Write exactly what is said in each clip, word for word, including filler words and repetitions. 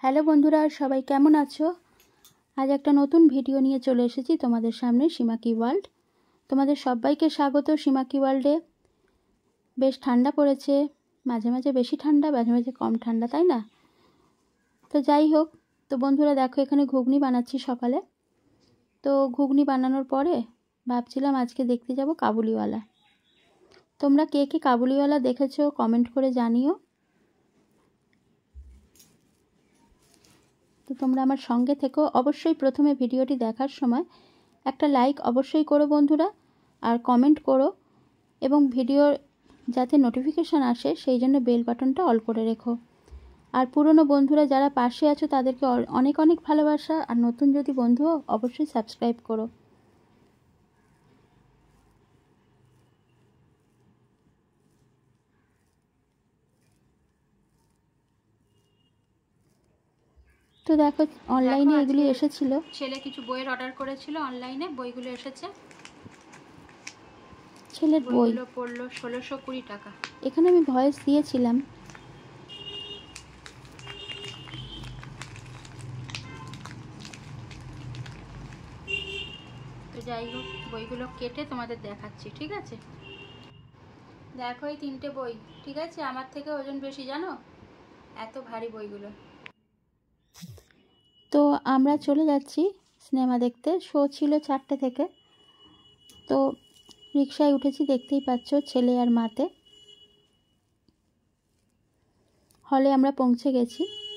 Hello বন্ধুরা, সবাই কেমন আছো? আজ একটা নতুন ভিডিও নিয়ে চলে এসেছি তোমাদের সামনে, সীমাকি ওয়ার্ল্ড। তোমাদের সবাইকে স্বাগত সীমাকি ওয়ার্ল্ডে। বেশ ঠান্ডা পড়েছে, মাঝে মাঝে বেশি ঠান্ডা, মাঝে মাঝে কম ঠান্ডা, তাই না? তো যাই হোক, তো বন্ধুরা দেখো, এখানে ঘুগনি বানাচ্ছি সকালে। তো ঘুগনি বানানোর পরে ভাবছিলাম আজকে দেখতে যাব কাবুলিওয়ালা। তোমরা কে কে কাবুলিওয়ালা দেখেছো কমেন্ট করে জানিও। তো তোমরা আমার সঙ্গে থেকো। অবশ্যই প্রথমে ভিডিওটি দেখার সময় একটা লাইক অবশ্যই করো বন্ধুরা, আর কমেন্ট করো, এবং ভিডিওর যাতে নোটিফিকেশান আসে সেই জন্য বেল বাটনটা অল করে রেখো। আর পুরনো বন্ধুরা যারা পাশে আছো তাদেরকে অনেক অনেক ভালোবাসা, আর নতুন যদি বন্ধু অবশ্যই সাবস্ক্রাইব করো। তো দেখো, অনলাইনে এগুলি এসেছিল, ছেলে কিছু বইয়ের অর্ডার করেছিল, অনলাইনে বইগুলো এসেছে। ছেলের বইগুলো পড়লো ষোলোশো কুড়ি টাকা। এখানে আমি ভয়েস দিয়েছিলাম। তো যাই হোক, বইগুলো কেটে তোমাদের দেখাচ্ছি, ঠিক আছে? দেখো এই তিনটে বই, ঠিক আছে? আমার থেকে ওজন বেশি, জানো, এত ভারী বইগুলো। তো আমরা চলে যাচ্ছি সিনেমা দেখতে। শো ছিল চারটে থেকে। তো রিকশায় উঠেছি, দেখতেই পাচ্ছ, ছেলে আর মাতে। হলে আমরা পৌঁছে গেছি।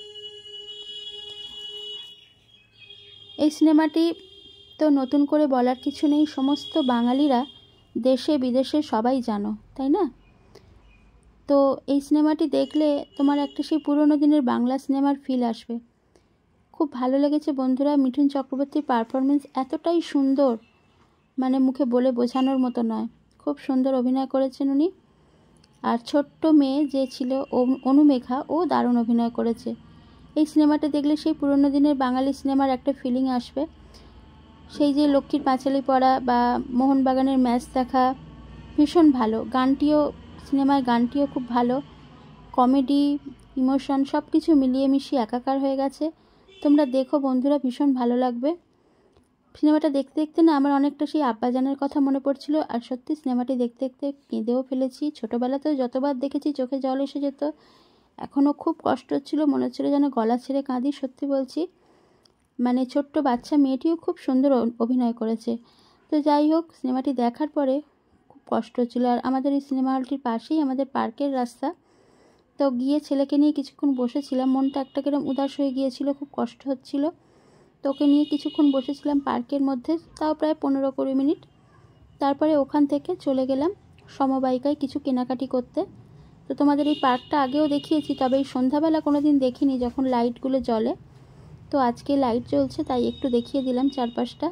এই সিনেমাটি তো নতুন করে বলার কিছু নেই, সমস্ত বাঙালিরা দেশে বিদেশে সবাই জানো, তাই না? তো এই সিনেমাটি দেখলে তোমার একটা সেই পুরনো দিনের বাংলা সিনেমার ফিল আসবে। খুব ভালো লেগেছে বন্ধুরা। মিঠুন চক্রবর্তীর পারফরমেন্স এতটাই সুন্দর, মানে মুখে বলে বোঝানোর মতো নয়। খুব সুন্দর অভিনয় করেছেন উনি। আর ছোট্ট মেয়ে যে ছিল অনুমেঘা, ও দারুণ অভিনয় করেছে। এই সিনেমাটা দেখলে সেই পুরনো দিনের বাঙালি সিনেমার একটা ফিলিং আসবে। সেই যে লক্ষ্মীর পাঁচালি পড়া বা মোহনবাগানের ম্যাচ দেখা, ভীষণ ভালো। গানটিও, সিনেমার গানটিও খুব ভালো। কমেডি, ইমোশন সব কিছু মিলিয়ে মিশিয়ে একাকার হয়ে গেছে। তোমরা দেখো বন্ধুরা, ভীষণ ভালো লাগবে। সিনেমাটা দেখতে দেখতে না আমার অনেকটা সেই আব্বাজানের কথা মনে পড়ছিল। আর সত্যি সিনেমাটি দেখতে দেখতে কেঁদেও ফেলেছি। ছোটোবেলাতেও যতবার দেখেছি চোখে জল এসে যেত। এখনও খুব কষ্ট হচ্ছিল, মনে হচ্ছিল যেন গলা ছেড়ে কাঁদি। সত্যি বলছি, মানে ছোট্ট বাচ্চা মেয়েটিও খুব সুন্দর অভিনয় করেছে। তো যাই হোক, সিনেমাটি দেখার পরে খুব কষ্ট হচ্ছিল। আর আমাদের এই সিনেমা হলটির পাশেই আমাদের পার্কের রাস্তা। তো গিয়ে ছেলেকে নিয়ে কিছুক্ষণ বসেছিলাম। মনটা একটা কিরম উদাস হয়ে গিয়েছিল, খুব কষ্ট হচ্ছিল। তোকে নিয়ে কিছুক্ষণ বসেছিলাম পার্কের মধ্যে, তাও প্রায় পনেরো কুড়ি মিনিট। তারপরে ওখান থেকে চলে গেলাম সমবায়িকায় কিছু কেনাকাটি করতে। তো তোমাদের এই পার্কটা আগেও দেখিয়েছি, তবে এই সন্ধ্যাবেলা কোনো দিন দেখিনি যখন লাইটগুলো জ্বলে। তো আজকে লাইট জ্বলছে তাই একটু দেখিয়ে দিলাম চারপাশটা।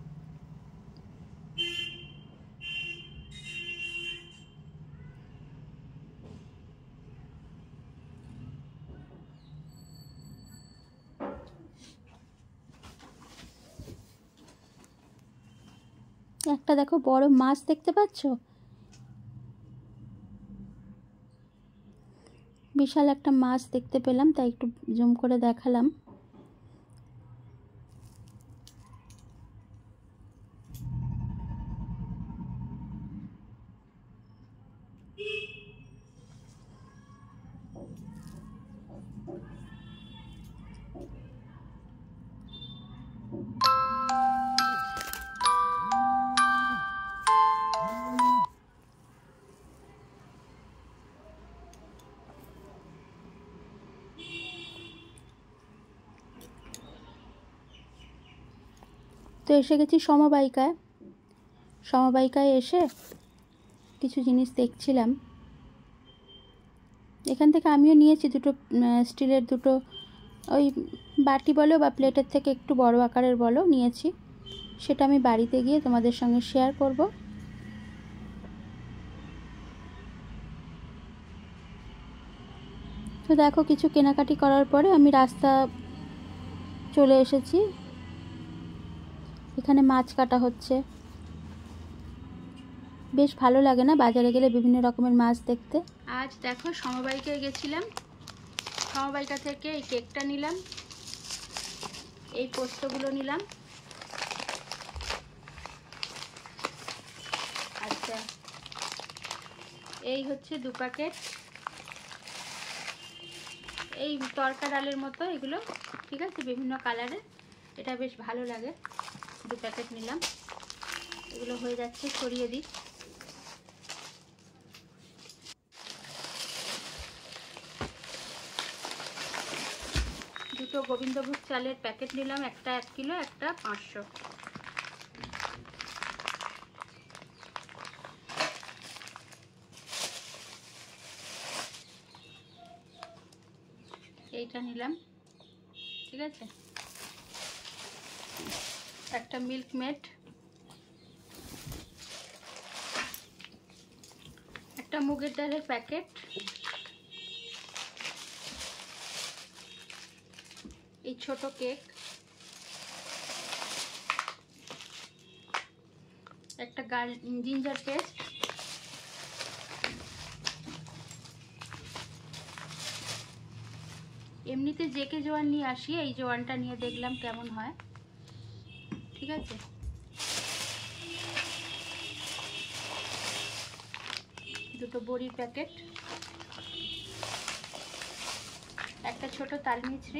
একটা দেখো বড় মাছ দেখতে পাচ্ছ, বিশাল একটা মাছ দেখতে পেলাম, তাই একটু জুম করে দেখালাম। তো এসে গেছি সমবায়িকায়। সমবায়িকায় এসে কিছু জিনিস দেখছিলাম। এখান থেকে আমিও নিয়েছি দুটো স্টিলের দুটো, ওই বাটি বলো বা প্লেটের থেকে একটু বড় আকারের বলো, নিয়েছি। সেটা আমি বাড়িতে গিয়ে তোমাদের সঙ্গে শেয়ার করব। তো দেখো, কিছু কেনাকাটি করার পরে আমি রাস্তা চলে এসেছি। এখানে মাছ কাটা হচ্ছে। বেশ ভালো লাগে না বাজারে গেলে বিভিন্ন রকমের মাছ দেখতে। আজ দেখো সমবায়িকায় গেছিলাম, সমবায়িকা থেকে এই কেকটা নিলাম। এই পোস্তগুলো নিলাম। আচ্ছা, এই হচ্ছে দু প্যাকেট, এই তরকা ডালের মতো এগুলো, ঠিক আছে, বিভিন্ন কালারের, এটা বেশ ভালো লাগে। দু প্যাকেট নিলাম। এগুলো হয়ে যাচ্ছে, ছড়িয়ে দিই। দুটো গোবিন্দভোগ চালের প্যাকেট নিলাম, একটা এক কিলো, একটা পাঁচশো। এইটা নিলাম, ঠিক আছে। একটা মিল্ক মেড, একটা মুগের ডালের প্যাকেট, এই ছোট কেক, একটা গার্ল জিঞ্জার পেস্ট, এমনিতে জেকে জোয়ান নিয়ে আসি, এই জোয়ানটা নিয়ে দেখলাম কেমন হয়, ঠিক আছে। দুটো বড়ির প্যাকেট, একটা ছোট তালমিছরি,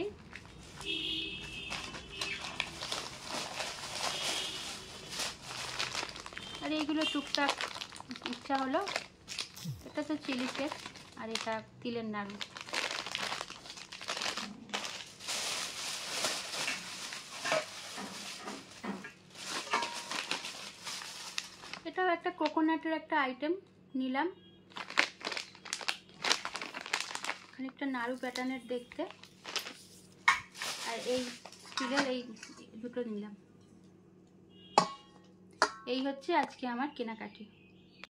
আর এইগুলো টুকটাক ইচ্ছা হলো। এটা তো চিলি কেক, আর এটা তিলের নাড়ু। এটাও একটা কোকোনাটের একটা আইটেম নিলাম, খানিকটা নাড়ু প্যাটার্নের দেখতে। আর এই স্টিলের এই দুটো নিলাম। এই হচ্ছে আজকে আমার কেনাকাটি।